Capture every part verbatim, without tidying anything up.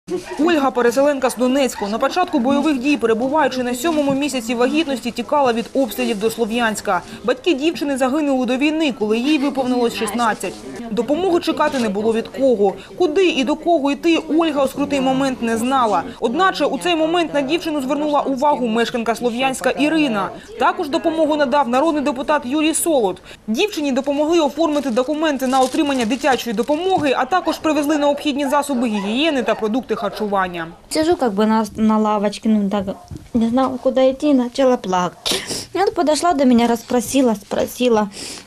Ольга – переселенка з Донецьку. На початку бойових дій, перебуваючи на сьомому місяці вагітності, тікала від обстрілів до Слов'янська. Батьки дівчини загинули до війни, коли їй виповнилось шістнадцять. Допомоги чекати не було від кого. Куди і до кого йти, Ольга у скрутний момент не знала. Одначе у цей момент на дівчину звернула увагу мешканка Слов'янська Ірина. Також допомогу надав народний депутат Юрій Солод. Дівчині допомогли оформити документи на отримання дитячої допомоги, а також привезли необхідні засоби гігієни та продукти харчування. Сижу как бы на, на лавочке, ну так, не знала, куда идти, начала плакать. И она подошла до меня, расспросила, спросила.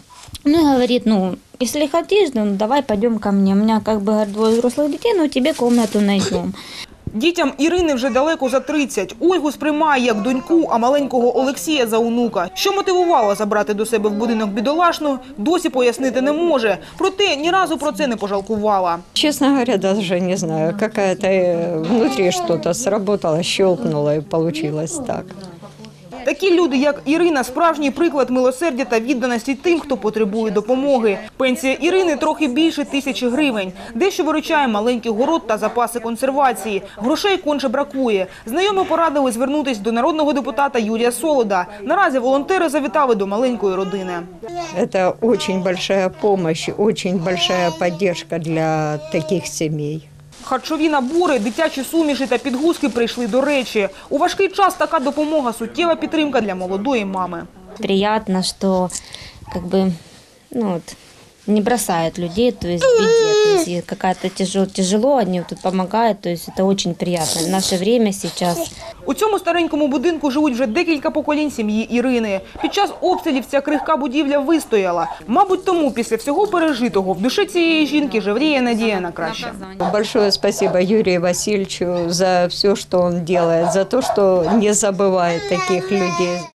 Ну и говорит, ну, если хотишь, ну давай пойдем ко мне. У меня как бы говорит, двое взрослых детей, но тебе комнату найдем. Дітям Ірини вже далеко за тридцять. Ольгу сприймає як доньку, а маленького Олексія за онука. Що мотивувало забрати до себе в будинок бідолашну, досі пояснити не може. Проте ні разу про це не пожалкувала. Честно говоря, даже не знаю, какая-то внутри что-то сработало, щелкнуло и получилось так. Такі люди, як Ірина, справжній приклад милосердя та відданості тим, хто потребує допомоги. Пенсія Ірини трохи більше тисячі гривень. Дещо виручає маленький город та запаси консервації. Грошей конче бракує. Знайомі порадили звернутися до народного депутата Юрія Солода. Наразі волонтери завітали до маленької родини. Это очень большая помощь, очень большая поддержка для таких семей. Харчові набори, дитячі суміші та підгузки прийшли до речі. У важкий час така допомога – суттєва підтримка для молодої мами. Приятно, что как бы, ну вот, не бросают людей, то есть в беде, то есть какая-то тяжело, тяжело, они тут помогают, то есть это очень приятно. В наше время сейчас. У цьому старенькому будинку живуть вже декілька поколінь сім'ї Ірини. Під час обстрілів ця крихка будівля вистояла. Мабуть, тому після всього пережитого в душі цієї жінки жевріє надія на краще. Большое спасибо Юрию Васильевичу за все, что он делает, за то, что не забывает таких людей.